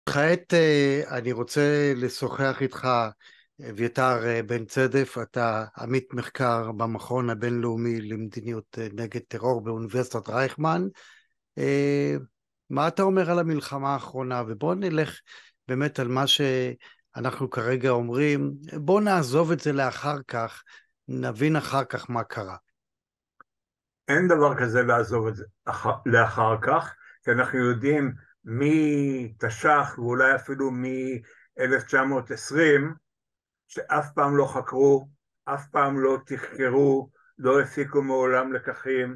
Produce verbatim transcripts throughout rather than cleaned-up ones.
כעת אה, אני רוצה לשוחח איתך, אביתר אה, בן צדף. אתה עמית מחקר במכון הבינלאומי למדיניות אה, נגד טרור באוניברסיטת רייכמן. אה, מה אתה אומר על המלחמה האחרונה? ובוא נלך באמת על מה שאנחנו כרגע אומרים. בוא נעזוב את זה לאחר כך, נבין אחר כך מה קרה. אין דבר כזה לעזוב את זה אח... לאחר כך, כי אנחנו יודעים מתש"ח ואולי אפילו מ-אלף תשע מאות עשרים, שאף פעם לא חקרו, אף פעם לא תחקרו, לא הפיקו מעולם לקחים,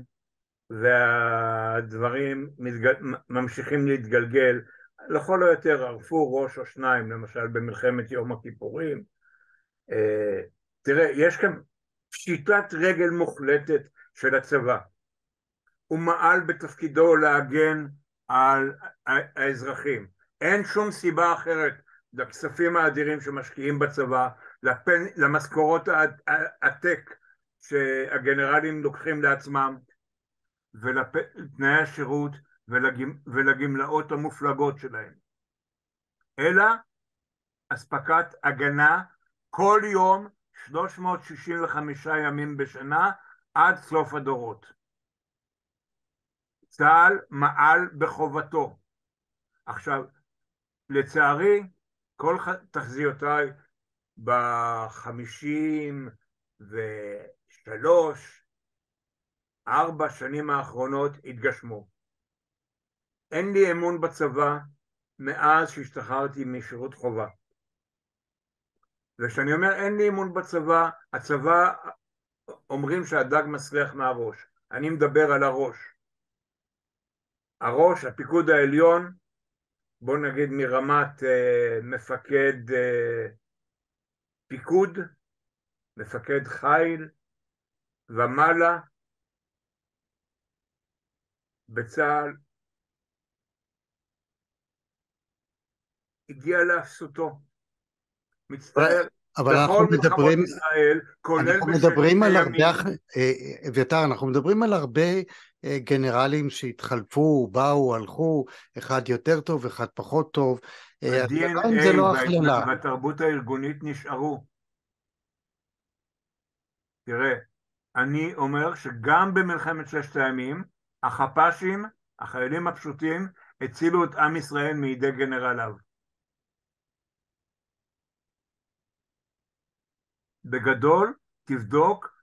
והדברים מתג... ממשיכים להתגלגל. לכל היותר ערפו ראש או שניים, למשל במלחמת יום הכיפורים. אה, תראה, יש כאן פשיטת רגל מוחלטת של הצבא. הוא מעל בתפקידו להגן על האזרחים. אין שום סיבה אחרת לכספים האדירים שמשקיעים בצבא, לפן, למשכורות העתק שהגנרלים לוקחים לעצמם, ולתנאי השירות ולגמ, ולגמלאות המופלגות שלהם. אלא אספקת הגנה כל יום שלוש מאות שישים וחמישה ימים בשנה עד סוף הדורות. צה"ל מעל בחובתו. עכשיו, לצערי, כל תחזיותיי בחמישים ושלוש, ארבע שנים האחרונות התגשמו. אין לי אמון בצבא מאז שהשתחררתי משירות חובה. וכשאני אומר אין לי אמון בצבא, הצבא אומרים שהדג מסריח מהראש. אני מדבר על הראש. הראש, הפיקוד העליון, בוא נגיד מרמת אה, מפקד אה, פיקוד, מפקד חיל ומעלה בצה"ל, הגיע לאפסותו. מצטער, אבל אנחנו בכל מלחמות מדברים, ישראל, כולל אנחנו בששת מדברים על הרבה, הימים, אח- אה, אביתר, אנחנו מדברים על הרבה אה, גנרלים שהתחלפו, באו, הלכו, אחד יותר טוב, אחד פחות טוב. אה, השאלה אם זה ה-די אן איי לא וההתנ... הכללה. והתרבות הארגונית נשארו. תראה, אני אומר שגם במלחמת ששת הימים, החפ"שים, החיילים הפשוטים, הצילו את עם ישראל מידי גנרליו. בגדול, תבדוק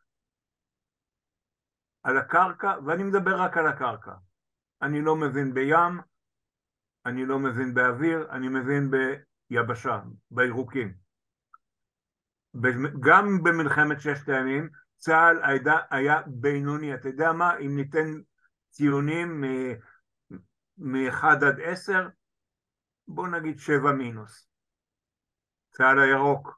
על הקרקע, ואני מדבר רק על הקרקע. אני לא מבין בים, אני לא מבין באוויר, אני מבין ביבשה, בירוקים. גם במלחמת ששת הימים, צה"ל היה, היה בינוני. אתה יודע מה? אם ניתן ציונים מ-אחד עד עשר, בוא נגיד שבע מינוס. צה"ל הירוק.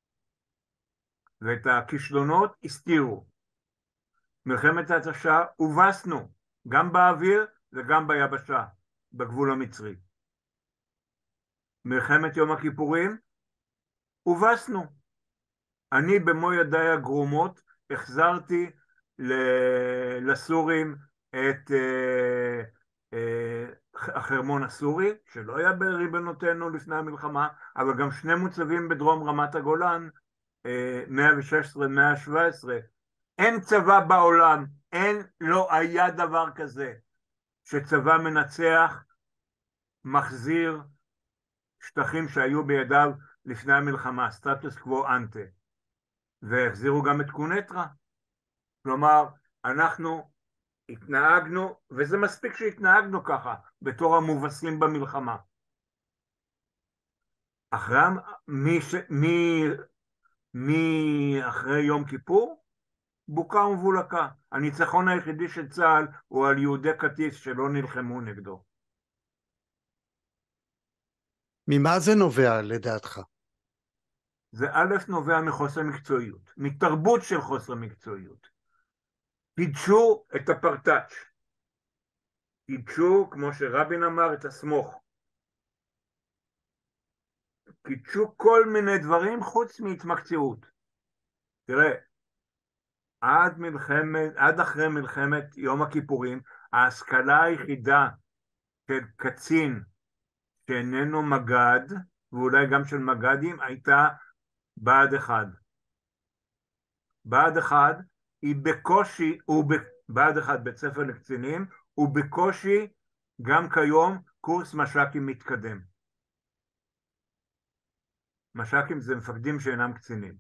ואת הכישלונות הסתירו. מלחמת ההתשה הובסנו, גם באוויר וגם ביבשה, בגבול המצרי. מלחמת יום הכיפורים הובסנו. אני במו ידיי הגרומות החזרתי לסורים את אה, אה, החרמון הסורי, שלא היה בריבונותנו לפני המלחמה, אבל גם שני מוצבים בדרום רמת הגולן, אה, מאה ושש עשרה מאה ושבע עשרה. אין צבא בעולם, אין, לא היה דבר כזה, שצבא מנצח, מחזיר שטחים שהיו בידיו לפני המלחמה, סטטוס קוו אנטה. והחזירו גם את קונטרה. כלומר, אנחנו התנהגנו, וזה מספיק שהתנהגנו ככה, בתור המובסים במלחמה. אחרי, מי, ש, מי, מי אחרי יום כיפור, בוקה ומבולקה. הניצחון היחידי של צה"ל הוא על יהודי קטיף שלא נלחמו נגדו. ממה זה נובע לדעתך? זה א' נובע מחוסר מקצועיות, מתרבות של חוסר מקצועיות. קידשו את הפרטאץ', קידשו, כמו שרבין אמר, את הסמוך. קידשו כל מיני דברים חוץ מהתמקצעות. תראה, עד מלחמת, עד אחרי מלחמת יום הכיפורים, ההשכלה היחידה של קצין שאיננו מג"ד, ואולי גם של מג"דים, הייתה בה"ד אחד. בה"ד אחד היא בקושי, הוא בה"ד אחד בית ספר לקצינים, הוא בקושי גם כיום קורס מש"קים מתקדם. מש"קים זה מפקדים שאינם קצינים.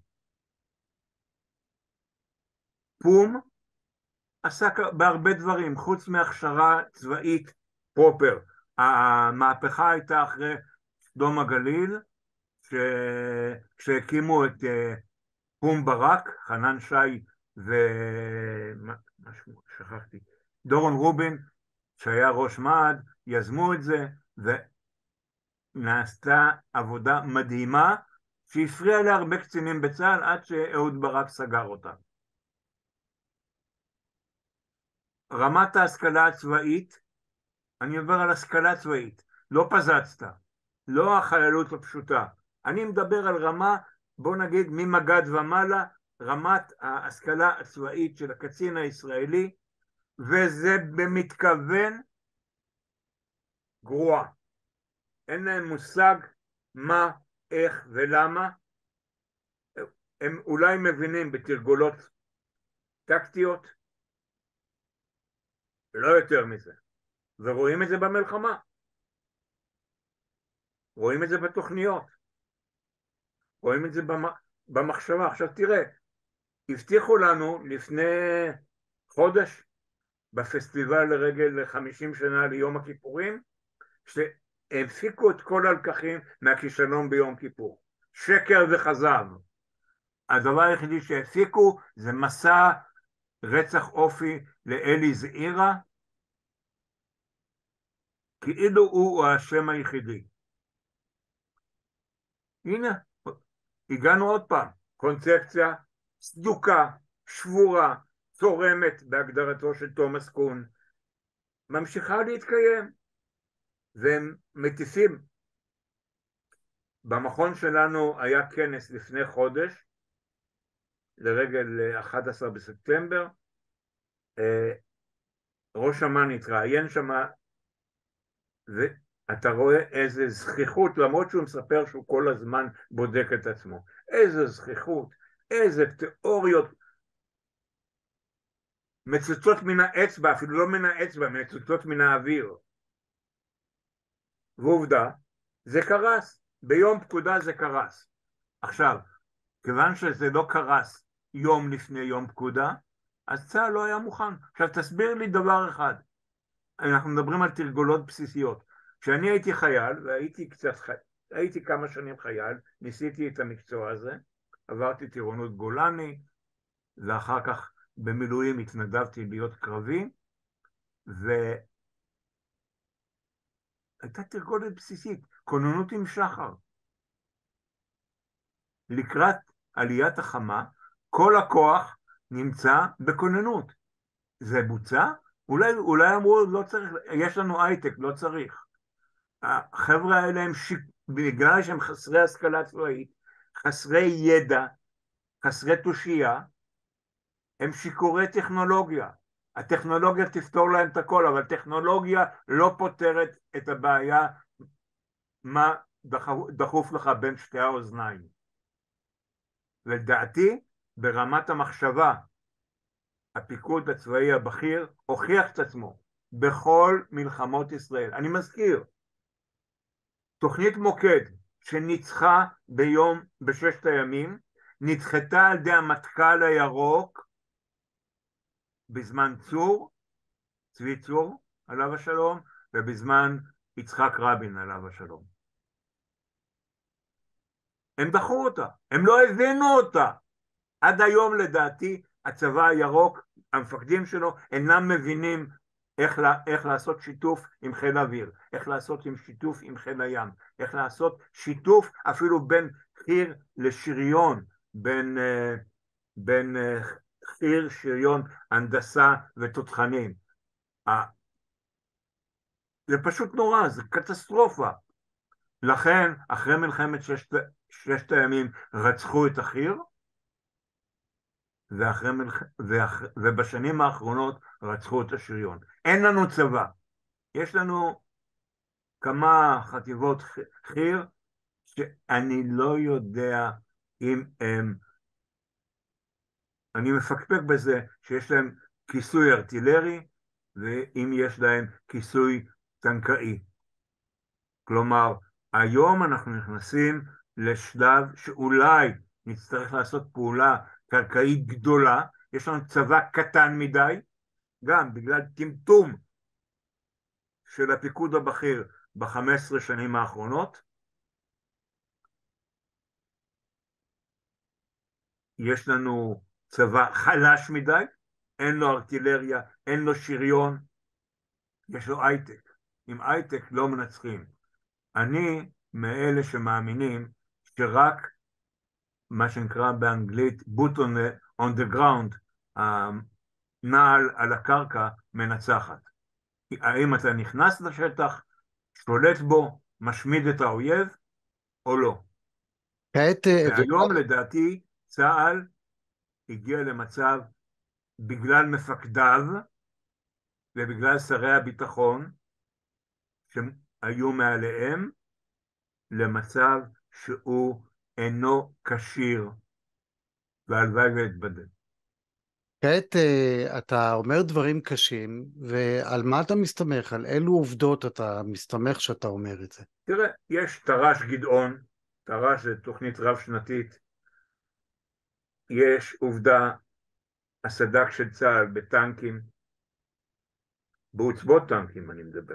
פום עסק בהרבה דברים, חוץ מהכשרה צבאית פרופר. המהפכה הייתה אחרי סדום הגליל, ש... כשהקימו את פום ברק, חנן שי ו... משהו, שכחתי, דורון רובין, שהיה ראש מה"ד, יזמו את זה, ונעשתה עבודה מדהימה, שהפריעה להרבה קצינים בצה"ל, עד שאהוד ברק סגר אותה. רמת ההשכלה הצבאית, אני עובר על השכלה צבאית, לא פזצת, לא החיילות הפשוטה. אני מדבר על רמה, בוא נגיד, ממג"ד ומעלה, רמת ההשכלה הצבאית של הקצין הישראלי, וזה במתכוון גרוע. אין להם מושג מה, איך ולמה. הם אולי מבינים בתרגולות טקטיות, לא יותר מזה. ורואים את זה במלחמה. רואים את זה בתוכניות. רואים את זה במחשבה. עכשיו תראה, הבטיחו לנו לפני חודש, בפסטיבל לרגל חמישים שנה ליום הכיפורים, שהפיקו את כל הלקחים מהכישלון ביום כיפור. שקר וכזב. הדבר היחידי שהפיקו זה מסע רצח אופי לאלי זעירה, כאילו הוא השם היחידי. הנה, הגענו עוד פעם, קונספציה סדוקה, שבורה, צורמת בהגדרתו של תומאס קון, ממשיכה להתקיים, והם מטיסים. במכון שלנו היה כנס לפני חודש, לרגל אחד עשר בספטמבר, ראש אמ"ן התראיין שמה, ואתה רואה איזה זכיחות, למרות שהוא מספר שהוא כל הזמן בודק את עצמו, איזה זכיחות, איזה תיאוריות, מצוצות מן האצבע, אפילו לא מן האצבע, מצוצות מן האוויר. ועובדה, זה קרס, ביום פקודה זה קרס. עכשיו, כיוון שזה לא קרס יום לפני יום פקודה, אז צה"ל לא היה מוכן. עכשיו תסביר לי דבר אחד, אנחנו מדברים על תרגולות בסיסיות. כשאני הייתי חייל, והייתי קצת חייל, הייתי כמה שנים חייל, ניסיתי את המקצוע הזה, עברתי טירונות גולני, ואחר כך במילואים התנדבתי להיות קרבי, והייתה תרגולת בסיסית, כוננות עם שחר. לקראת עליית החמה, כל הכוח נמצא בכוננות. זה בוצע? אולי, אולי אמרו, לא צריך, יש לנו הייטק, לא צריך. החבר'ה האלה הם, שיק, בגלל שהם חסרי השכלה צבאית, חסרי ידע, חסרי תושייה, הם שיקורי טכנולוגיה. הטכנולוגיה תפתור להם את הכל, אבל טכנולוגיה לא פותרת את הבעיה, מה דחוף לך בין שתי האוזניים. לדעתי, ברמת המחשבה, הפיקוד הצבאי הבכיר הוכיח את עצמו בכל מלחמות ישראל. אני מזכיר, תוכנית מוקד שניצחה ביום, בששת הימים, נדחתה על ידי המטכ"ל הירוק בזמן צור, צבי צור עליו השלום, ובזמן יצחק רבין עליו השלום. הם דחו אותה, הם לא הבינו אותה. עד היום לדעתי הצבא הירוק, המפקדים שלו אינם מבינים איך, לה, איך לעשות שיתוף עם חיל האוויר, איך לעשות עם שיתוף עם חיל הים, איך לעשות שיתוף אפילו בין חי"ר לשריון, בין, בין חי"ר, שריון, הנדסה ותותחנים. זה פשוט נורא, זה קטסטרופה. לכן אחרי מלחמת ששת, ששת הימים רצחו את החי"ר, ואחרי מלח... ואח... ובשנים האחרונות רצחו את השריון. אין לנו צבא. יש לנו כמה חטיבות חי"ר, שאני לא יודע אם הם, אני מפקפק בזה שיש להם כיסוי ארטילרי, ואם יש להם כיסוי טנקאי. כלומר, היום אנחנו נכנסים לשלב שאולי נצטרך לעשות פעולה קרקעית גדולה, יש לנו צבא קטן מדי, גם בגלל טמטום של הפיקוד הבכיר ב-חמש עשרה שנים האחרונות, יש לנו צבא חלש מדי, אין לו ארטילריה, אין לו שריון, יש לו הייטק. עם הייטק לא מנצחים. אני מאלה שמאמינים שרק מה שנקרא באנגלית boot on the, on the ground, נעל על הקרקע מנצחת. האם אתה נכנס לשטח, שולט בו, משמיד את האויב, או לא. כעת, והיום לדעתי צה"ל הגיע למצב, בגלל מפקדיו ובגלל שרי הביטחון שהיו מעליהם, למצב שהוא אינו כשיר, והלוואי ויתבדל. כעת אתה אומר דברים קשים, ועל מה אתה מסתמך? על אילו עובדות אתה מסתמך שאתה אומר את זה? תראה, יש תר"ש גדעון, תר"ש זה תוכנית רב שנתית, יש עובדה, הסד"כ של צה"ל בטנקים, בעוצבות טנקים אני מדבר.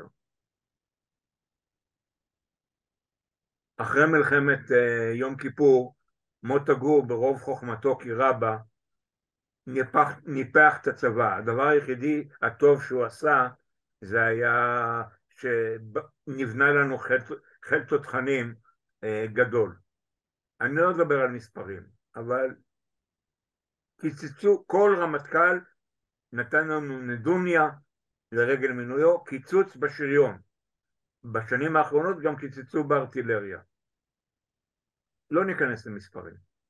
אחרי מלחמת uh, יום כיפור, מוטה גור ברוב חוכמתו כי רבה, ניפח, ניפח את הצבא. הדבר היחידי הטוב שהוא עשה, זה היה שנבנה לנו חיל תותחנים uh, גדול. אני לא אדבר על מספרים, אבל קיצצו, כל רמטכ"ל נתן לנו נדוניה לרגל מינויו, קיצוץ בשריון. בשנים האחרונות גם קיצצו בארטילריה. לא ניכנס למספרים.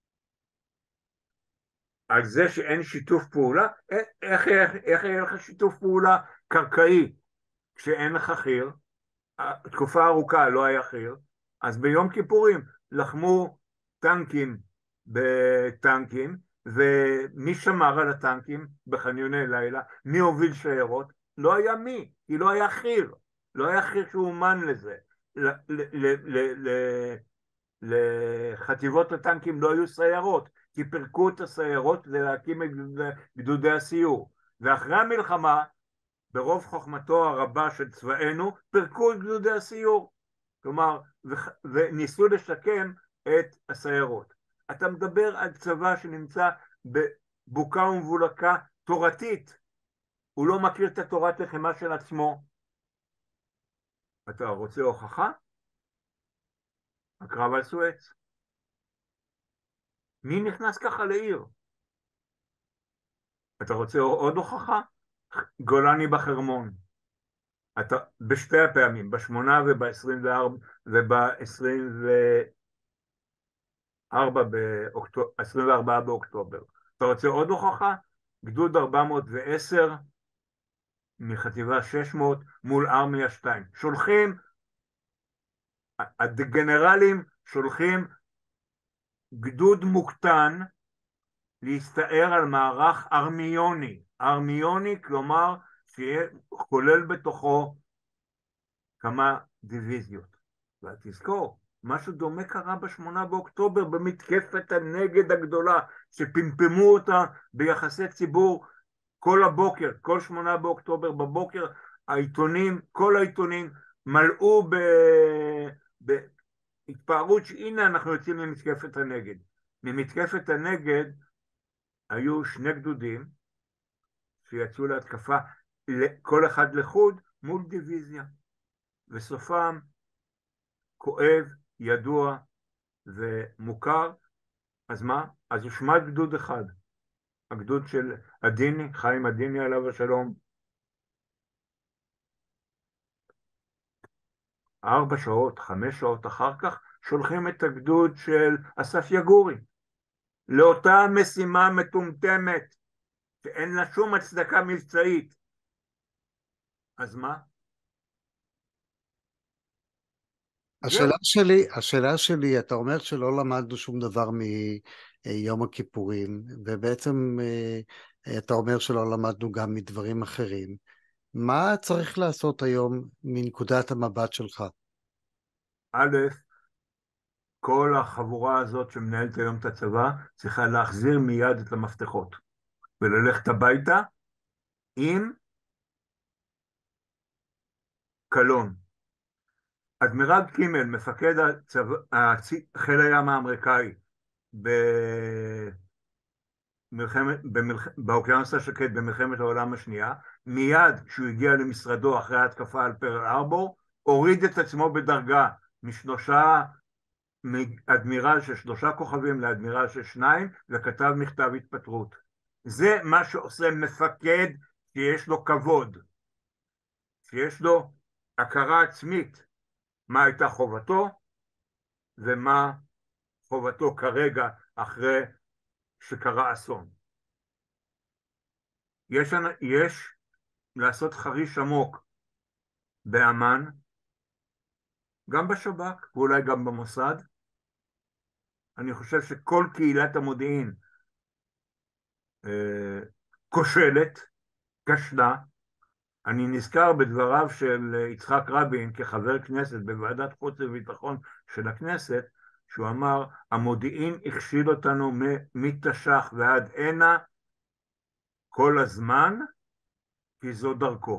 על זה שאין שיתוף פעולה, איך, איך, איך יהיה לך שיתוף פעולה קרקעי כשאין לך חי"ר? תקופה ארוכה לא היה חי"ר, אז ביום כיפורים לחמו טנקים בטנקים, ומי שמר על הטנקים בחניוני לילה, מי הוביל שיירות? לא היה מי, כי לא היה חי"ר, לא היה חי"ר שאומן לזה. לחטיבות הטנקים לא היו סיירות, כי פירקו את הסיירות להקים את גדודי הסיור, ואחרי המלחמה, ברוב חוכמתו הרבה של צבאנו, פירקו את גדודי הסיור, כלומר, וניסו לשקם את הסיירות. אתה מדבר על צבא שנמצא בבוקה ומבולקה תורתית, הוא לא מכיר את התורת לחימה של עצמו. אתה רוצה הוכחה? הקרב על סואץ. מי נכנס ככה לעיר? אתה רוצה עוד הוכחה? גולני בחרמון. אתה בשתי הפעמים, בשמונה ובעשרים וארבע ובעשרים וארבע באוקטובר, עשרים וארבעה באוקטובר. אתה רוצה עוד הוכחה? גדוד ארבע מאות ועשר מחטיבה שש מאות מול ארמיה שתיים. שולחים, הגנרלים שולחים גדוד מוקטן להסתער על מערך ארמיוני. ארמיוני, כלומר, שכולל בתוכו כמה דיוויזיות. ותזכור, משהו דומה קרה בשמונה באוקטובר במתקפת הנגד הגדולה, שפמפמו אותה ביחסי ציבור כל הבוקר, כל שמונה באוקטובר בבוקר, העיתונים, כל העיתונים מלאו ב... בהתפארות שהנה אנחנו יוצאים ממתקפת הנגד. ממתקפת הנגד היו שני גדודים שיצאו להתקפה, כל אחד לחוד מול דיוויזיה, וסופם כואב, ידוע ומוכר. אז מה? אז הושמד גדוד אחד, הגדוד של עדיני, חיים עדיני עליו השלום. ארבע שעות, חמש שעות אחר כך, שולחים את הגדוד של אסף יגורי, לאותה משימה מטומטמת, שאין לה שום הצדקה מבצעית. אז מה? השאלה זהו. שלי, השאלה שלי, אתה אומר שלא למדנו שום דבר מיום הכיפורים, ובעצם אה, אתה אומר שלא למדנו גם מדברים אחרים. מה צריך לעשות היום מנקודת המבט שלך? א', כל החבורה הזאת שמנהלת היום את הצבא צריכה להחזיר מיד את המפתחות וללכת הביתה עם קלון. אדמירל קימל, מפקד הצבא, הצי, חיל הים האמריקאי במלחמת, במלח, באוקיינוס השקט במלחמת העולם השנייה, מיד כשהוא הגיע למשרדו אחרי ההתקפה על פרל ארבור, הוריד את עצמו בדרגה משלושה, מאדמירל של שלושה כוכבים לאדמירל של שניים, וכתב מכתב התפטרות. זה מה שעושה מפקד שיש לו כבוד, שיש לו הכרה עצמית, מה הייתה חובתו ומה חובתו כרגע אחרי שקרה אסון. יש, יש לעשות חריש עמוק באמ"ן, גם בשב"כ ואולי גם במוסד. אני חושב שכל קהילת המודיעין אה, כושלת, כשלה. אני נזכר בדבריו של יצחק רבין כחבר כנסת בוועדת חוץ וביטחון של הכנסת, שהוא אמר, המודיעין הכשיל אותנו מתש"ח ועד הנה כל הזמן, כי זו דרכו.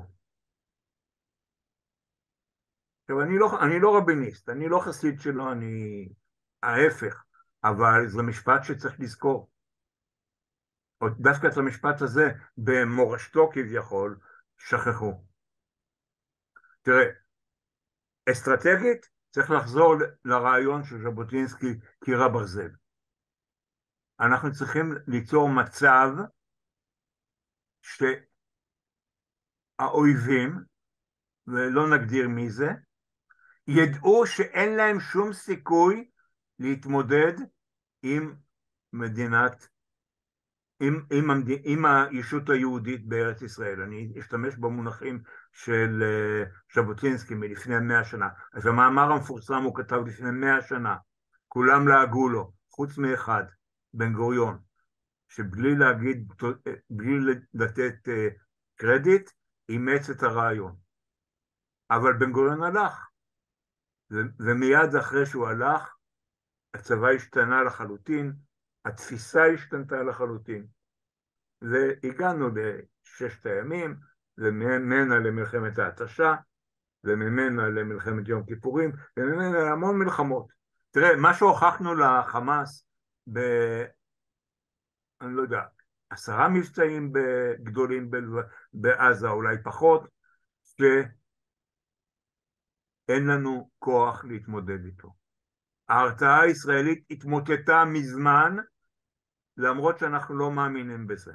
עכשיו, אני לא, אני לא רביניסט, אני לא חסיד שלו, אני ההפך, אבל זה משפט שצריך לזכור. דווקא את המשפט הזה, במורשתו כביכול, שכחו. תראה, אסטרטגית צריך לחזור לרעיון של ז'בוטינסקי, קיר הברזל. אנחנו צריכים ליצור מצב שהאויבים, ולא נגדיר מי זה, ידעו שאין להם שום סיכוי להתמודד עם מדינת, עם, עם, המד... עם הישות היהודית בארץ ישראל. אני אשתמש במונחים של ז'בוטינסקי מלפני מאה שנה. אז המאמר המפורסם הוא כתב לפני מאה שנה, כולם לעגו לו, חוץ מאחד, בן גוריון, שבלי להגיד, בלי לתת קרדיט, אימץ את הרעיון. אבל בן גוריון הלך, ומיד אחרי שהוא הלך, הצבא השתנה לחלוטין, התפיסה השתנתה לחלוטין, והגענו לששת הימים, וממנה למלחמת ההתשה, וממנה למלחמת יום כיפורים, וממנה להמון מלחמות. תראה, מה שהוכחנו לחמאס, ב... אני לא יודע, עשרה מבצעים גדולים בעזה, אולי פחות, שאין לנו כוח להתמודד איתו. ההרתעה הישראלית התמוטטה מזמן, למרות שאנחנו לא מאמינים בזה.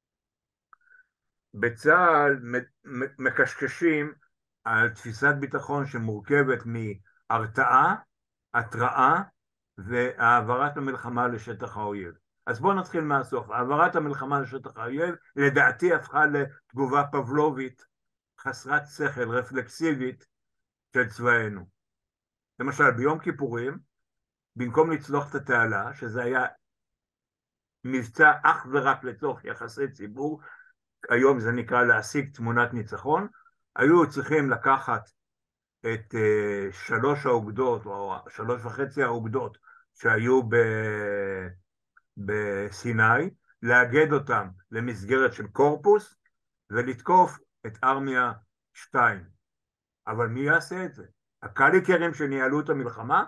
בצה"ל מקשקשים על תפיסת ביטחון שמורכבת מהרתעה, התראה והעברת המלחמה לשטח האויב. אז בואו נתחיל מהסוף. העברת המלחמה לשטח האויב לדעתי הפכה לתגובה פבלובית, חסרת שכל, רפלקסיבית של צבאנו. למשל ביום כיפורים, במקום לצלוח את התעלה, שזה היה מבצע אך ורק לצורך יחסי ציבור, היום זה נקרא להשיג תמונת ניצחון, היו צריכים לקחת את uh, שלוש האוגדות, או שלוש וחצי האוגדות שהיו ב... בסיני, לאגד אותם למסגרת של קורפוס, ולתקוף את ארמיה שתיים. אבל מי יעשה את זה? הקליקרים שניהלו את המלחמה?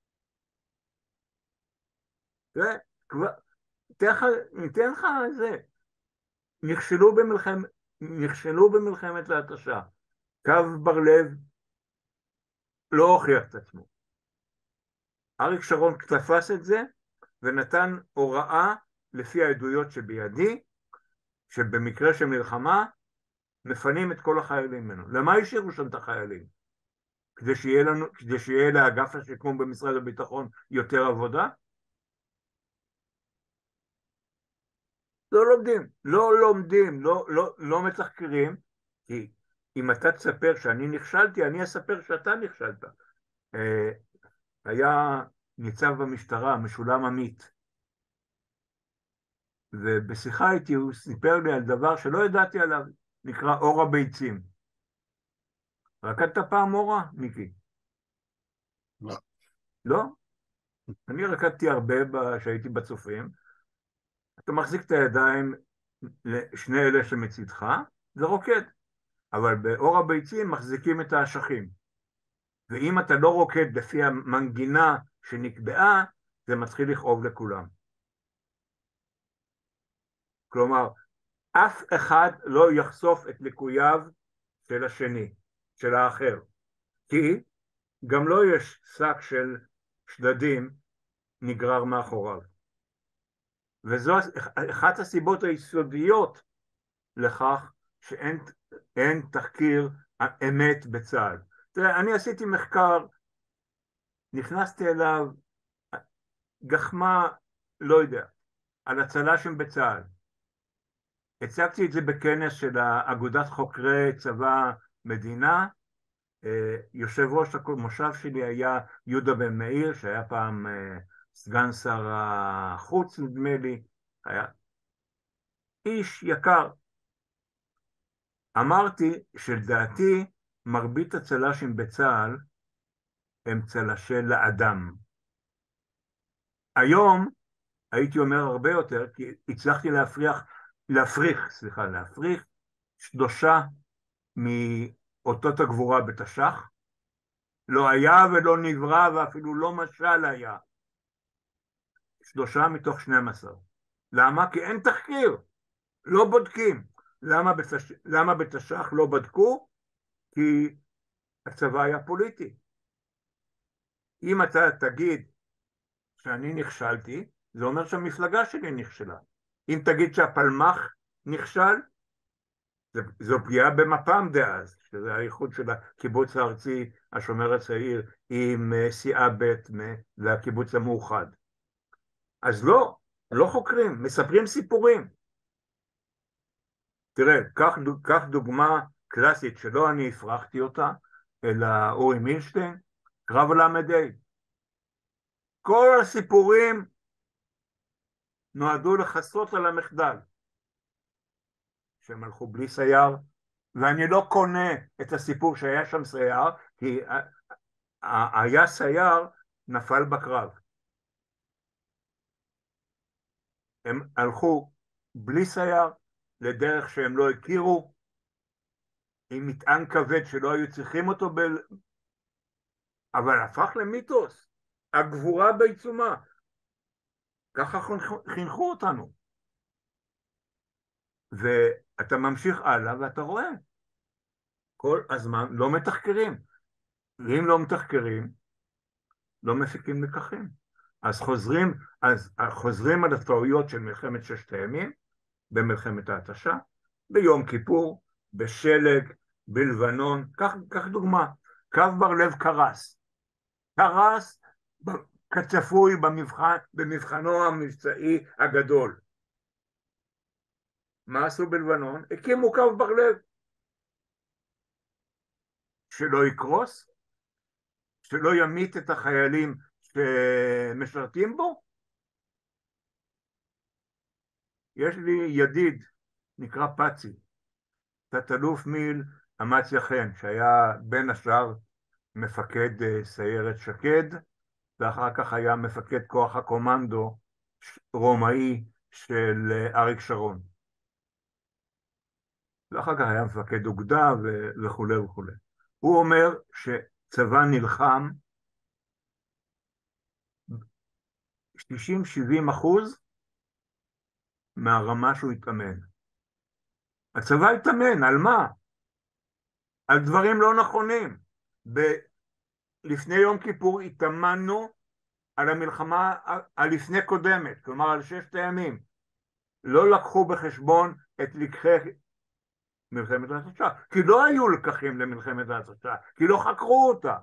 תראה, כבר... ניתן לך זה. נכשלו במלחמת, נכשלו במלחמת ההתשה. קו בר לב לא הוכיח את עצמו. אריק שרון תפס את זה ונתן הוראה לפי העדויות שבידי, שבמקרה של מלחמה מפנים את כל החיילים ממנו. למה השאירו שם את החיילים? כדי שיהיה לנו, כדי שיהיה לאגף השיקום במשרד הביטחון יותר עבודה? לא לומדים, לא לומדים, לא, לא, לא מתחקרים, כי אם אתה תספר שאני נכשלתי, אני אספר שאתה נכשלת. היה ניצב במשטרה, משולם עמית, ובשיחה איתי הוא סיפר לי על דבר שלא ידעתי עליו, נקרא אור הביצים. רקדת פעם אורה, מיקי? לא. לא? אני רקדתי הרבה כשהייתי בצופים. אתה מחזיק את הידיים לשני אלה שמצדך, זה רוקד. אבל באור הביצים מחזיקים את האשכים. ואם אתה לא רוקד לפי המנגינה שנקבעה, זה מתחיל לכאוב לכולם. כלומר, אף אחד לא יחשוף את ליקוייו של השני, של האחר. כי גם לא יש שק של שדדים נגרר מאחוריו. וזו אחת הסיבות היסודיות לכך שאין אין תחקיר אמת בצה"ל. תראה, אני עשיתי מחקר, נכנסתי אליו, גחמה, לא יודע, על הצל"שים בצה"ל. הצגתי את זה בכנס של אגודת חוקרי צבא מדינה, יושב ראש המושב שלי היה יהודה בן מאיר, שהיה פעם סגן שר החוץ נדמה לי, היה איש יקר. אמרתי שלדעתי מרבית הצל"שים בצה"ל הם צל"שי לאדם. היום הייתי אומר הרבה יותר, כי הצלחתי להפריח, להפריך, סליחה, להפריך שלושה מאותות הגבורה בתש"ח, לא היה ולא נברא ואפילו לא משל היה. שלושה מתוך שנים עשר. למה? כי אין תחקיר, לא בודקים. למה, בתש... למה בתש"ח לא בדקו? כי הצבא היה פוליטי. אם אתה תגיד שאני נכשלתי, זה אומר שהמפלגה שלי נכשלה. אם תגיד שהפלמ"ח נכשל, זו פגיעה במפ"ם דאז, שזה האיחוד של הקיבוץ הארצי, השומר הצעיר, עם סיעה ב' והקיבוץ המאוחד. אז לא, לא חוקרים, מספרים סיפורים. תראה, כך, כך דוגמה קלאסית שלא אני הפרחתי אותה, אלא אורי מילשטיין, קרב הל"ה. כל הסיפורים נועדו לחסות על המחדל. שהם הלכו בלי סייר, ואני לא קונה את הסיפור שהיה שם סייר, כי היה סייר, נפל בקרב. הם הלכו בלי סייר, לדרך שהם לא הכירו, עם מטען כבד שלא היו צריכים אותו, ב... אבל הפך למיתוס, הגבורה בעיצומה. ככה חינכו אותנו. ואתה ממשיך הלאה ואתה רואה, כל הזמן לא מתחקרים. ואם לא מתחקרים, לא מפיקים לקחים. אז חוזרים, אז חוזרים על הטעויות של מלחמת ששת הימים, במלחמת ההתשה, ביום כיפור, בשלג, בלבנון, כך, כך דוגמה, קו בר לב קרס. קרס כצפוי במבחן, במבחנו המבצעי הגדול. מה עשו בלבנון? הקימו קו בר לב. שלא יקרוס, שלא ימית את החיילים שמשרתים בו. יש לי ידיד, נקרא פצי, תת-אלוף מיל אמציה חן, שהיה בין השאר מפקד סיירת שקד, ואחר כך היה מפקד כוח הקומנדו רומאי של אריק שרון. ואחר כך היה מפקד אוגדה וכו' וכו'. הוא אומר שצבא נלחם שישים שבעים אחוז מהרמה שהוא התאמן. הצבא התאמן, על מה? על דברים לא נכונים. ב- לפני יום כיפור התאמנו על המלחמה הלפני קודמת, כלומר על ששת הימים. לא לקחו בחשבון את לקחי מלחמת ההתשה, כי לא היו לקחים למלחמת ההתשה, כי לא חקרו אותה.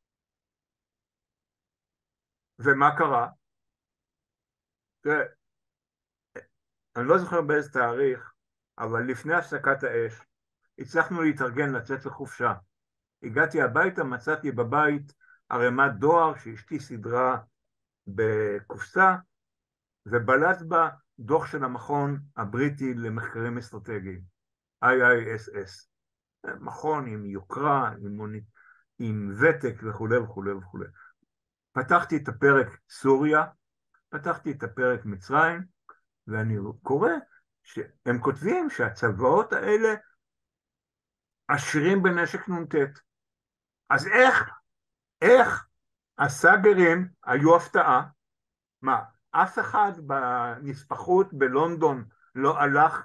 ומה קרה? תראה, אני לא זוכר באיזה תאריך, אבל לפני הפסקת האש, הצלחנו להתארגן לצאת לחופשה. הגעתי הביתה, מצאתי בבית ערימת דואר שאשתי סידרה בקופסה, ובלט בה דוח של המכון הבריטי למחקרים אסטרטגיים, איי איי אס אס. מכון עם יוקרה, עם, מוני, עם ותק וכו' וכו' וכו'. פתחתי את הפרק סוריה, פתחתי את הפרק מצרים, ואני קורא שהם כותבים שהצבאות האלה עשירים בנשק נ"ט. אז איך, איך הסאגרים היו הפתעה? מה, אף אחד בנספחות בלונדון לא הלך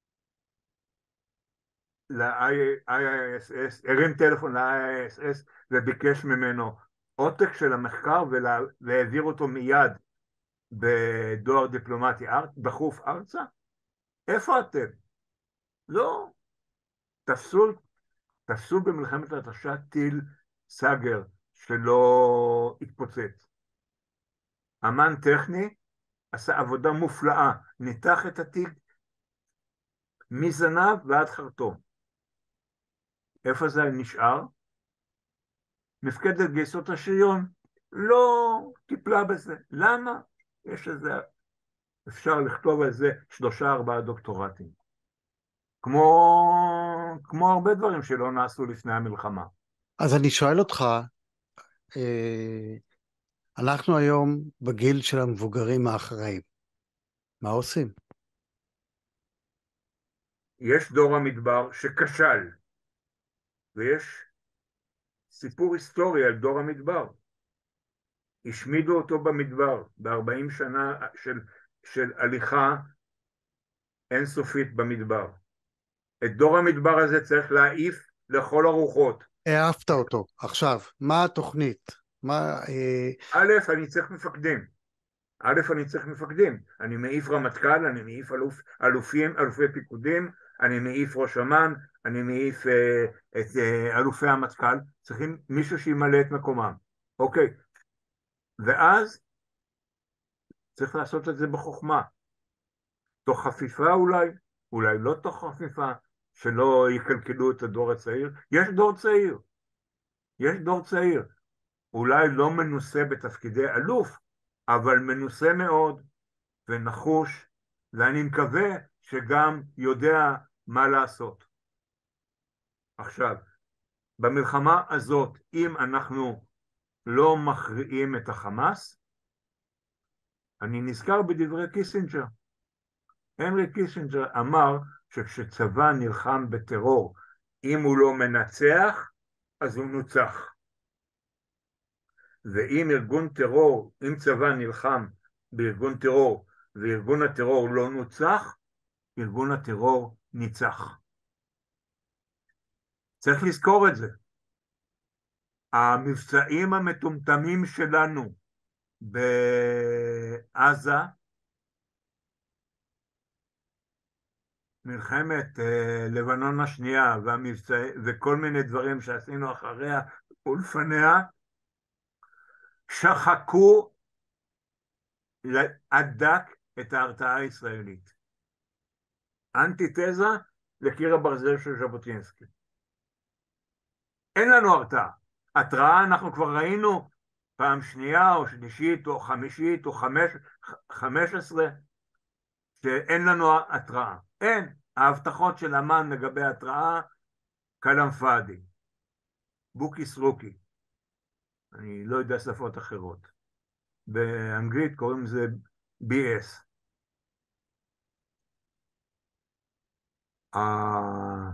ל-איי איי אס אס, הרים טלפון ל-איי איי אס אס וביקש ממנו עותק של המחקר והעביר אותו מיד בדואר דיפלומטי דחוף ארצה? איפה אתם? לא. תפסו, תפסו במלחמת התשה טיל סאגר שלא התפוצץ. אמן טכני עשה עבודה מופלאה, ניתח את התיק מזנב ועד חרטום. איפה זה נשאר? מפקדת גייסות השריון לא טיפלה בזה. למה? יש איזה, אפשר לכתוב על זה שלושה ארבעה דוקטורטים. כמו, כמו הרבה דברים שלא נעשו לפני המלחמה. אז אני שואל אותך, אה, אנחנו היום בגיל של המבוגרים האחראים. מה עושים? יש דור המדבר שכשל, ויש סיפור היסטורי על דור המדבר. השמידו אותו במדבר, ב-ארבעים שנה של, של הליכה אינסופית במדבר. את דור המדבר הזה צריך להעיף לכל הרוחות. העפת אותו. עכשיו, מה התוכנית? מה... אה... א', אני צריך מפקדים. א', אני צריך מפקדים. אני מעיף רמטכ"ל, אני מעיף אלוף, אלופים, אלופי פיקודים, אני מעיף ראש אמ"ן, אני מעיף אה, את אה, אלופי המטכ"ל. צריכים מישהו שימלא את מקומם. אוקיי. ואז צריך לעשות את זה בחוכמה. תוך חפיפה אולי, אולי לא תוך חפיפה, שלא יקלקלו את הדור הצעיר. יש דור צעיר. יש דור צעיר. אולי לא מנוסה בתפקידי אלוף, אבל מנוסה מאוד ונחוש, ואני מקווה שגם יודע מה לעשות. עכשיו, במלחמה הזאת, אם אנחנו לא מכריעים את החמאס, אני נזכר בדברי קיסינג'ר. הנרי קיסינג'ר אמר שכשצבא נלחם בטרור, אם הוא לא מנצח, אז הוא נוצח. ואם ארגון טרור, אם צבא נלחם בארגון טרור, וארגון הטרור לא נוצח, ארגון הטרור ניצח. צריך לזכור את זה. המבצעים המטומטמים שלנו בעזה, מלחמת אה, לבנון השנייה והמבצע, וכל מיני דברים שעשינו אחריה ולפניה, שחקו להדק את ההרתעה הישראלית. אנטיתזה לקיר הברזל של ז'בוטינסקי. אין לנו הרתעה. התראה אנחנו כבר ראינו פעם שנייה או שלישית או חמישית או חמש, חמש עשרה, שאין לנו התראה. אין. ההבטחות של אמן לגבי התראה, כלם פאדי. בוקי סרוקי. אני לא יודע שפות אחרות. באנגלית קוראים לזה בי אס. Uh,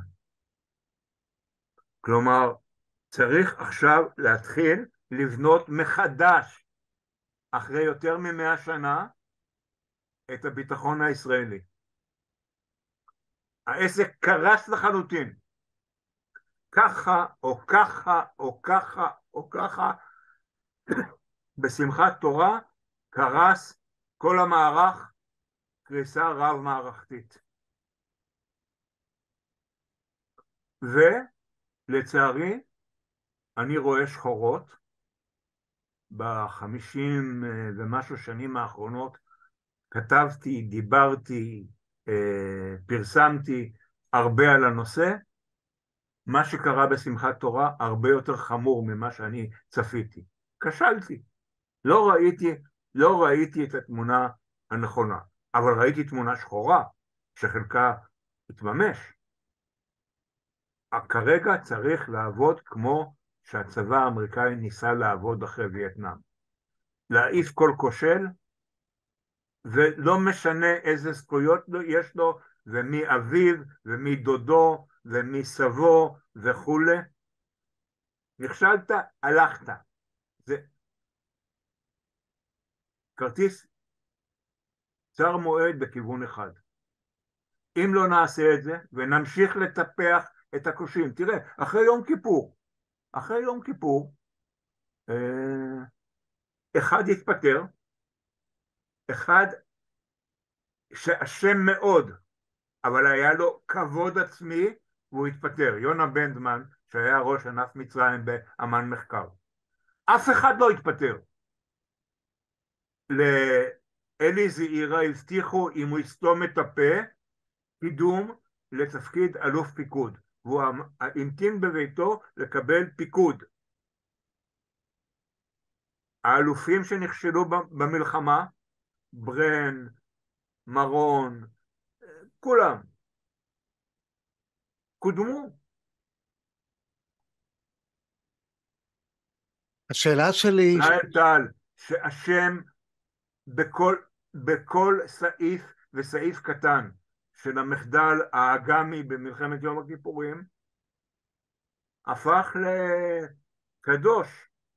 כלומר, צריך עכשיו להתחיל לבנות מחדש, אחרי יותר ממאה שנה, את הביטחון הישראלי. העסק קרס לחלוטין. ככה או ככה או ככה או ככה, בשמחת תורה קרס כל המערך, קריסה רב מערכתית. ולצערי אני רואה שחורות בחמישים ומשהו שנים האחרונות. כתבתי, דיברתי, פרסמתי הרבה על הנושא. מה שקרה בשמחת תורה הרבה יותר חמור ממה שאני צפיתי. כשלתי. לא ראיתי, לא ראיתי את התמונה הנכונה, אבל ראיתי תמונה שחורה, שחלקה התממש. כרגע צריך לעבוד כמו שהצבא האמריקאי ניסה לעבוד אחרי וייטנאם. להעיף כל כושל, ולא משנה איזה זכויות יש לו, ומי אביו, ומי דודו, ומי סבו, וכולי. נכשלת, הלכת. זה כרטיס קצר מועד בכיוון אחד. אם לא נעשה את זה, ונמשיך לטפח את הקושרים, תראה, אחרי יום כיפור, אחרי יום כיפור, אה, אחד התפטר, אחד שאשם מאוד, אבל היה לו כבוד עצמי, והוא התפטר, יונה בנדמן, שהיה ראש ענף מצרים באמן מחקר. אף אחד לא התפטר. לאלי זעירה הבטיחו, אם הוא יסתום את הפה, קידום לתפקיד אלוף פיקוד, והוא המתין בביתו לקבל פיקוד. האלופים שנכשלו במלחמה, ברן, מרון, כולם, קודמו. השאלה שלי... נאל טל, שאשם בכל, בכל סעיף וסעיף קטן של המחדל האגמי במלחמת יום הכיפורים, הפך לקדוש.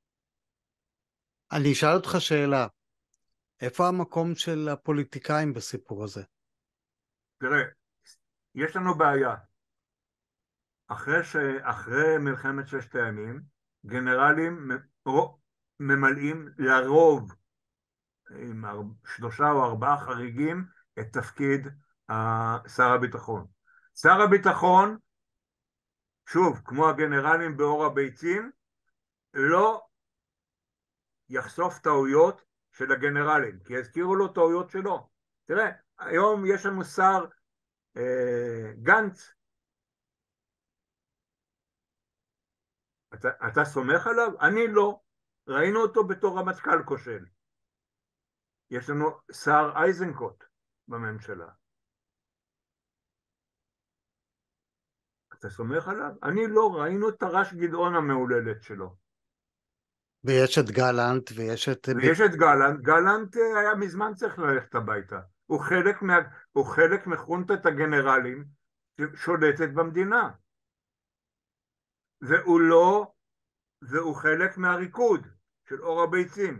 אני אשאל אותך שאלה, איפה המקום של הפוליטיקאים בסיפור הזה? תראה, יש לנו בעיה. אחרי, ש... אחרי מלחמת ששת הימים, גנרלים ממלאים לרוב, עם שלושה או ארבעה חריגים, את תפקיד שר הביטחון. שר הביטחון, שוב, כמו הגנרלים באור הביצים, לא יחשוף טעויות של הגנרלים, כי יזכירו לו טעויות שלו. תראה, היום יש לנו שר אה, גנץ, אתה, אתה סומך עליו? אני לא. ראינו אותו בתור רמטכ"ל כושל. יש לנו שר אייזנקוט בממשלה. אתה סומך עליו? אני לא. ראינו את תר"ש גדעון המעוללת שלו. ויש את גלנט, ויש את... ויש את גלנט. גלנט היה מזמן צריך ללכת הביתה. הוא חלק, מה, הוא חלק מחונטת הגנרלים ששולטת במדינה. והוא לא, והוא חלק מהריקוד של אור הביצים.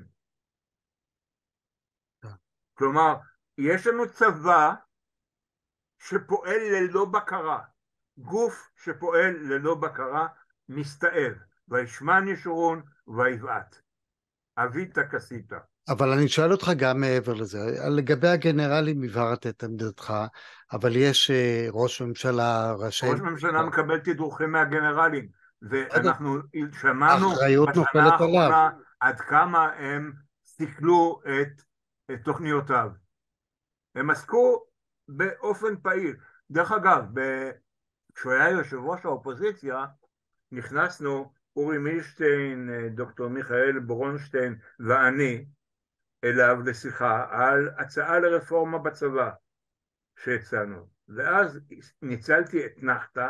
כלומר, יש לנו צבא שפועל ללא בקרה. גוף שפועל ללא בקרה מסתאב. וישמן ישורון ויבעט. אבית כסית. אבל אני שואל אותך גם מעבר לזה, לגבי הגנרלים הבהרת את עמדתך, אבל יש ראש ממשלה, ראשי... ראש ממשלה מקבל תדרוכים מהגנרלים, ואנחנו שמענו האחריות בשנה נופלת עליו. האחרונה עד כמה הם סיכלו את, את תוכניותיו. הם עסקו באופן פעיל. דרך אגב, ב... כשהוא היה יושב ראש האופוזיציה, נכנסנו, אורי מילשטיין, דוקטור מיכאל בורנשטיין ואני, אליו לשיחה על הצעה לרפורמה בצבא שהצענו. ואז ניצלתי את נחתה,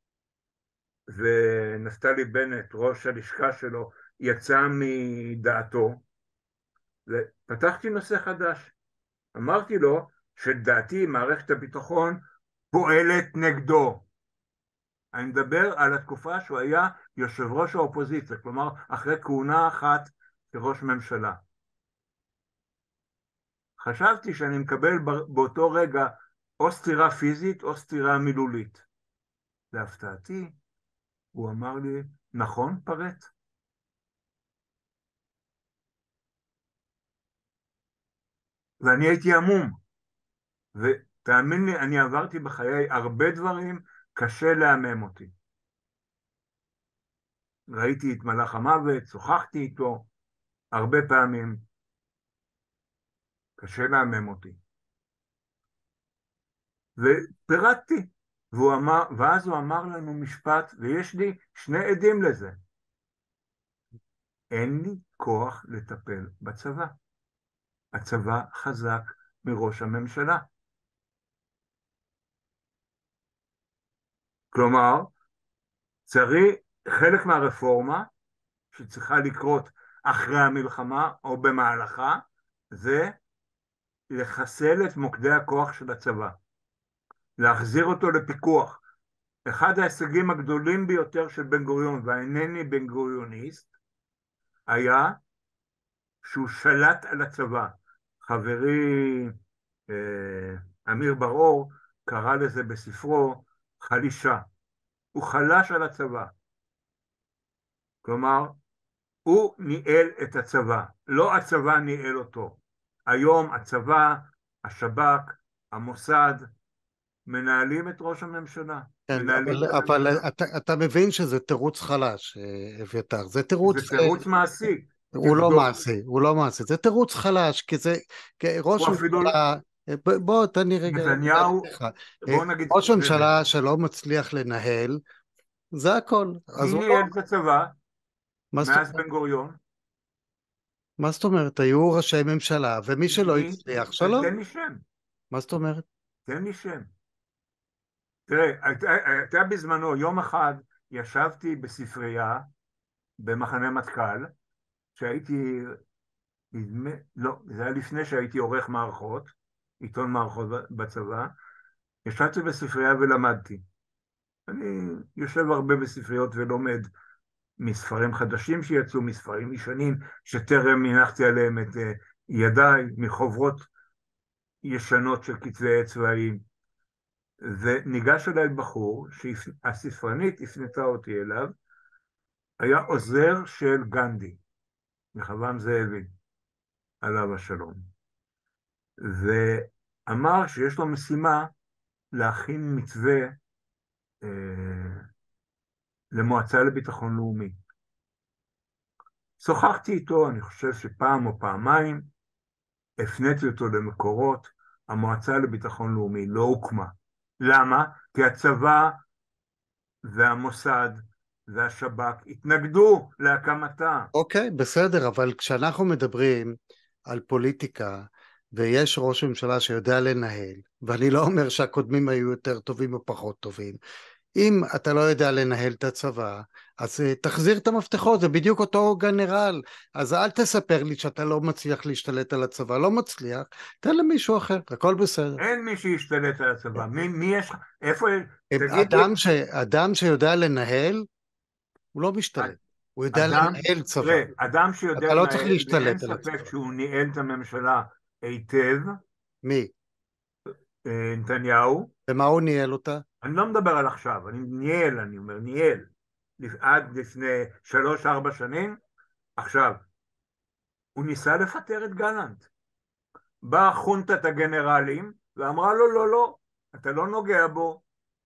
ונפתלי בנט, ראש הלשכה שלו, יצא מדעתו, ופתחתי נושא חדש. אמרתי לו שדעתי מערכת הביטחון פועלת נגדו. אני מדבר על התקופה שהוא היה יושב ראש האופוזיציה, כלומר אחרי כהונה אחת כראש ממשלה. חשבתי שאני מקבל באותו רגע או סתירה פיזית או סתירה מילולית. להפתעתי, הוא אמר לי, נכון פרט? ואני הייתי עמום. ותאמין לי, אני עברתי בחיי הרבה דברים, קשה להמם אותי. ראיתי את מלאך המוות, שוחחתי איתו הרבה פעמים. קשה להמם אותי. ופירטתי, והוא אמר, ואז הוא אמר לנו משפט, ויש לי שני עדים לזה. אין לי כוח לטפל בצבא. הצבא חזק מראש הממשלה. כלומר, צריך חלק מהרפורמה שצריכה לקרות אחרי המלחמה או במהלכה, זה לחסל את מוקדי הכוח של הצבא, להחזיר אותו לפיקוח. אחד ההישגים הגדולים ביותר של בן גוריון, ואינני בן גוריוניסט, היה שהוא שלט על הצבא. חברי אה, אמיר בר-אור קרא לזה בספרו חלישה. הוא חלש על הצבא. כלומר, הוא ניהל את הצבא, לא הצבא ניהל אותו. היום הצבא, השב"כ, המוסד, מנהלים את ראש הממשלה. כן, מנהלים אבל, את אבל הממשלה. אתה, אתה מבין שזה תירוץ חלש, אביתר. זה תירוץ, זה תירוץ מעשי. הוא לא תבדוק. מעשי, הוא לא מעשי. זה תירוץ חלש, כי זה, כי ראש הוא אפילו, ממשלה, ב- בוא, תן לי רגע, נתניהו, לך. בואו נגיד ראש כזה, ממשלה שלא מצליח לנהל, זה הכל. אז מי הוא לא, ניהל את הצבא מה זאת מאז אומרת? בן גוריון? מה זאת אומרת? היו ראשי ממשלה, ומי שלא מי? הצליח, ת- שלום. תן לי שם, מה זאת אומרת? תן לי שם. תראה, הייתה הייתה בזמנו, יום אחד ישבתי בספרייה במחנה מטכ"ל, שהייתי, נדמה, לא, זה היה לפני שהייתי עורך מערכות, עיתון מערכות בצבא, ישבתי בספרייה ולמדתי. אני יושב הרבה בספריות ולומד מספרים חדשים שיצאו, מספרים ישנים שטרם הנחתי עליהם את אה, ידיי, מחוברות ישנות של כתבי עת צבאיים. וניגש אליי בחור שהספרנית הפנתה אותי אליו, היה עוזר של גנדי, רחבעם זאבי, עליו השלום. ואמר שיש לו משימה להכין מתווה אה, למועצה לביטחון לאומי. שוחחתי איתו, אני חושב שפעם או פעמיים, הפניתי אותו למקורות, המועצה לביטחון לאומי לא הוקמה. למה? כי הצבא והמוסד והשב"כ התנגדו להקמתה. אוקיי, בסדר, אבל כשאנחנו מדברים על פוליטיקה, ויש ראש ממשלה שיודע לנהל, ואני לא אומר שהקודמים היו יותר טובים או פחות טובים, אם אתה לא יודע לנהל את הצבא, אז uh, תחזיר את המפתחות, זה בדיוק אותו גנרל, אז אל תספר לי שאתה לא מצליח להשתלט על הצבא, לא מצליח, תן למישהו אחר, הכל בסדר. אין מי שישתלט על הצבא. מי, מי יש? איפה? תגיד לי. אדם, ש, אדם שיודע לנהל, הוא לא משתלט, הוא יודע אדם, לנהל צבא, תראה, אדם שיודע אתה לא צריך לנהל, ואין להשתלט על ספק הצבא. שהוא ניהל את הממשלה היטב, מי? אה, נתניהו, ומה הוא ניהל אותה? אני לא מדבר על עכשיו, אני ניהל, אני אומר, ניהל, עד לפני שלוש-ארבע שנים. עכשיו, הוא ניסה לפטר את גלנט. באה חונטת הגנרלים ואמרה לו, לא, לא, אתה לא נוגע בו,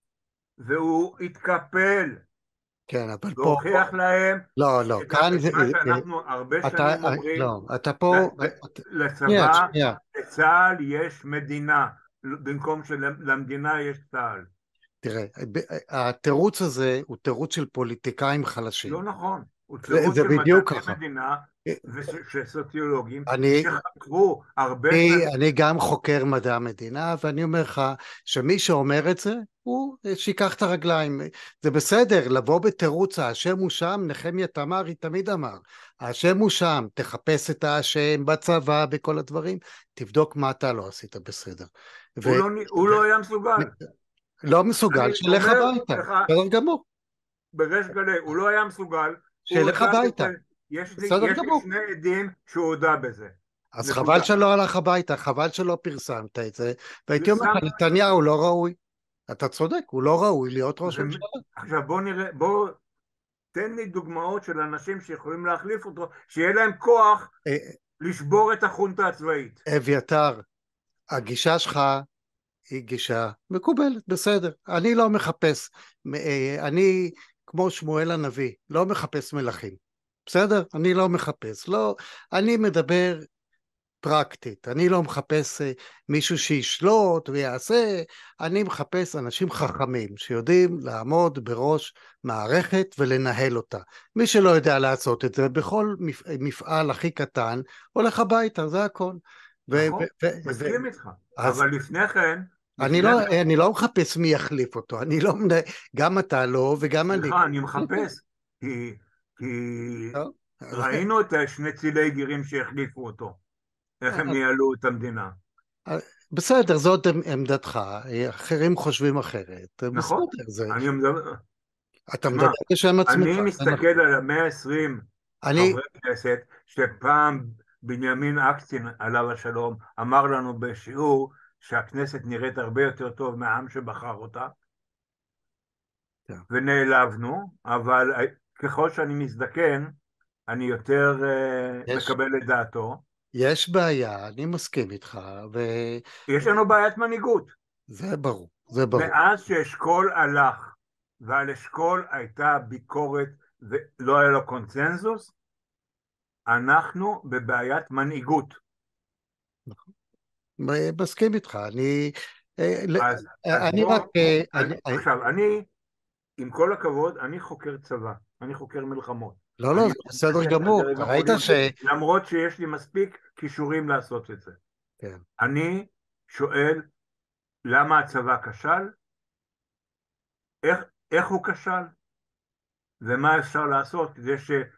והוא התקפל, כן, אבל פה, והוכיח להם לא, לא, את, כאן את זה, מה שאנחנו הרבה אתה, שנים אומרים, לא, אתה פה, שנייה, לצבא, שנייה, לצה"ל יש מדינה, במקום שלמדינה יש צה"ל. תראה, התירוץ הזה הוא תירוץ של פוליטיקאים חלשים, לא נכון, הוא זה, תירוץ זה של בדיוק מדעני ככה. מדינה ושל סוציולוגים אני, שחקרו הרבה אני, שנים. אני גם חוקר מדע המדינה, ואני אומר לך שמי שאומר את זה, הוא שיקח את הרגליים. זה בסדר, לבוא בתירוץ, האשם הוא שם, נחמיה תמרי תמיד אמר, האשם הוא שם, תחפש את האשם בצבא, בכל הדברים, תבדוק מה אתה לא עשית בסדר. ו... הוא לא, הוא לא היה מסוגל. לא מסוגל, אני שילך אומר הביתה, לך, בסדר גמור, בריש גלי, הוא לא היה מסוגל, הוא שילך הודה הביתה, בזה, יש לי, בסדר יש לי גמור. שני עדים שהוא הודה בזה. אז חבל נקודה. שלא הלך הביתה, חבל שלא פרסמת את זה, והייתי אומר לך, פרסם, נתניהו לא ראוי. אתה צודק, הוא לא ראוי להיות ראש זה, ממשלה. עכשיו בוא נראה, בוא תן לי דוגמאות של אנשים שיכולים להחליף אותו, שיהיה להם כוח אה, לשבור את החונטה הצבאית. אביתר, הגישה שלך היא גישה מקובלת, בסדר. אני לא מחפש, אה, אני כמו שמואל הנביא, לא מחפש מלכים. בסדר? אני לא מחפש, לא, אני מדבר פרקטית. אני לא מחפש אה, מישהו שישלוט ויעשה, אני מחפש אנשים חכמים שיודעים לעמוד בראש מערכת ולנהל אותה. מי שלא יודע לעשות את זה, בכל מפ... מפעל הכי קטן, הולך הביתה, זה הכל. ו... ו... נכון, ו... ו... מסכים איתך. אז אבל לפני כן, אני לפני לא, כן, אני לא מחפש מי יחליף אותו, אני לא, מנ- גם אתה לא וגם אני. סליחה, אני מחפש, כי, כי טוב, ראינו את שני צילי גירים שהחליפו אותו, איך הם ניהלו את המדינה. בסדר, זאת עמדתך, אחרים חושבים אחרת, נכון? בסדר, זה, אני מדבר, אתה מדבר שמע, בשם עצמך, אני זה מסתכל נכון. על ה-מאה ועשרים אני, חברי כנסת, שפעם בנימין אקסטין, עליו השלום, אמר לנו בשיעור שהכנסת נראית הרבה יותר טוב מהעם שבחר אותה, ונעלבנו, אבל ככל שאני מזדקן, אני יותר uh, יש, מקבל את דעתו. יש בעיה, אני מסכים איתך, יש לנו בעיית מנהיגות. וזה ברור, זה ברור. מאז שאשכול הלך, ועל אשכול הייתה ביקורת ולא היה לו קונצנזוס, אנחנו בבעיית מנהיגות. מסכים איתך, אני, אה, אז, אז אני רק, בוא, אה, אז אני, אה, עכשיו, אני, עם כל הכבוד, אני חוקר צבא, אני חוקר מלחמות. לא, לא, אני זה לא בסדר מתעסק גמור, בדרג ראית ש... הפוליטי, למרות שיש לי מספיק כישורים לעשות את זה. כן. אני שואל, למה הצבא כשל? איך, איך הוא כשל? ומה אפשר לעשות כדי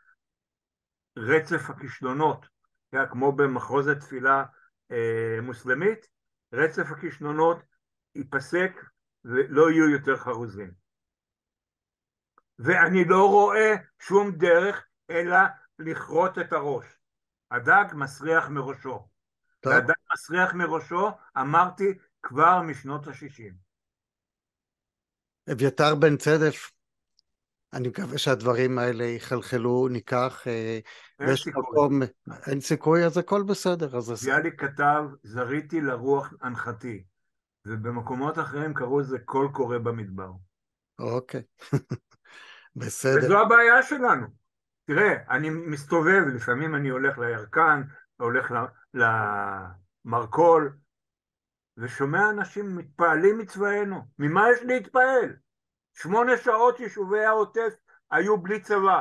שרצף הכישלונות, כמו במחוזת תפילה אה, מוסלמית, רצף הכישלונות ייפסק ולא יהיו יותר חרוזים. ואני לא רואה שום דרך אלא לכרות את הראש. הדג מסריח מראשו. טוב, והדג מסריח מראשו, אמרתי, כבר משנות ה-שישים. אביתר בן צדף, אני מקווה שהדברים האלה יחלחלו, ניקח, אה, אין באיזשהו סיכוי. מקום, אין סיכוי, אז הכל בסדר, אז זה... ביאליק כתב, זריתי לרוח הנחתי, ובמקומות אחרים קראו לזה קול קורא במדבר. אוקיי, בסדר. וזו הבעיה שלנו. תראה, אני מסתובב, לפעמים אני הולך לירקן, הולך למרכול, ושומע אנשים מתפעלים מצבאנו. ממה יש להתפעל? שמונה שעות יישובי העוטף היו בלי צבא.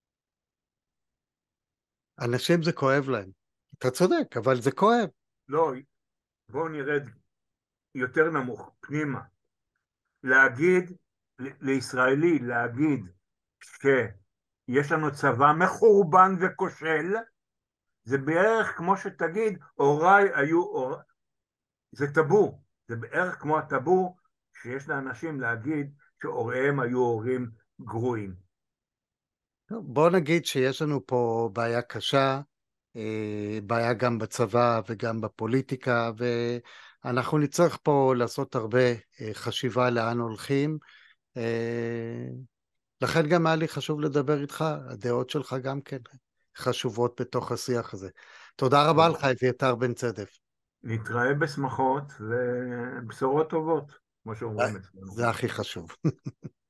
אנשים זה כואב להם. אתה צודק, אבל זה כואב. לא, בואו נרד יותר נמוך, פנימה. להגיד, לישראלי להגיד שיש לנו צבא מחורבן וכושל, זה בערך כמו שתגיד, הוריי היו, הור... זה טאבו, זה בערך כמו הטאבו שיש לאנשים להגיד שהוריהם היו הורים גרועים. טוב, בוא נגיד שיש לנו פה בעיה קשה, אה, בעיה גם בצבא וגם בפוליטיקה, ואנחנו נצטרך פה לעשות הרבה אה, חשיבה לאן הולכים. אה, לכן גם היה לי חשוב לדבר איתך, הדעות שלך גם כן חשובות בתוך השיח הזה. תודה רבה לך, אביתר בן צדף. נתראה בשמחות ובשורות טובות, כמו שאומרים אצלנו. זה הכי חשוב.